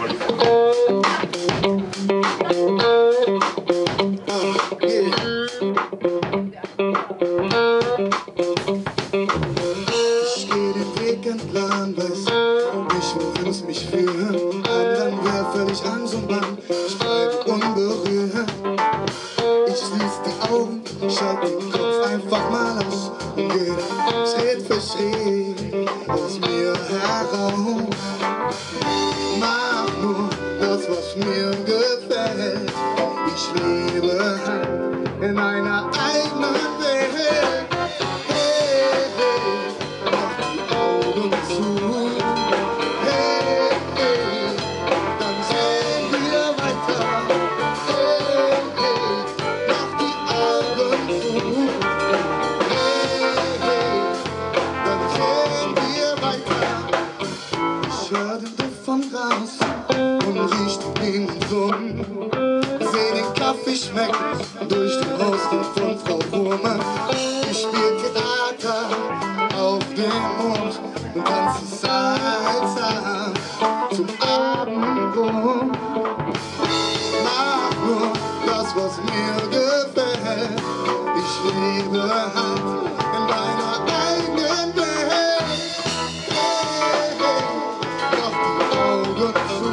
Ich geh den Weg entlang, weiß nicht, wohin es mich führt. Anderen wär völlig Angst und Bang, ich bleibe unberührt. Ich schließ die Augen, schalt den Kopf einfach mal aus und geh Schritt für Schritt aus mir heraus. Mach nur das, was mir gefällt. Ich lebe halt in einer eigenen Welt. Hey, hey, mach die Augen zu. Hey, hey, dann sehen wir weiter. Hey, hey, mach die Augen zu. Hey, hey, dann sehen wir weiter. Ich hör den Duft von Gras und riech den Sonn. Seh den Kaffee schmecken durch den Rosten von Frau Wurmer. Ich spiel Theater auf dem Mond und tanze Salsa zum Abendbrot. Mach nur das, was mir gefällt. Ich lebe halt in meiner eigenen Welt. Hey, hey, mach die Augen zu.